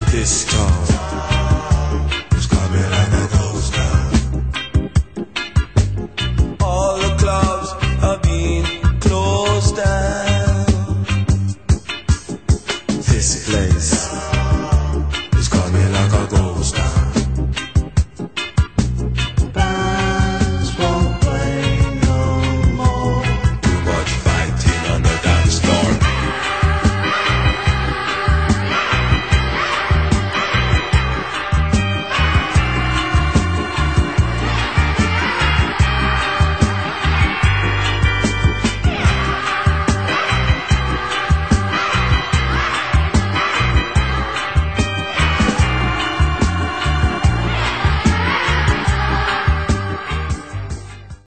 This town is coming and it goes down. All the clubs are being closed down. This place